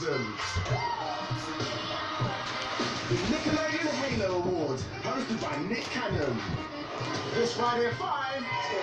Anthem. The Nickelodeon Halo Awards, hosted by Nick Cannon. This Friday at 5.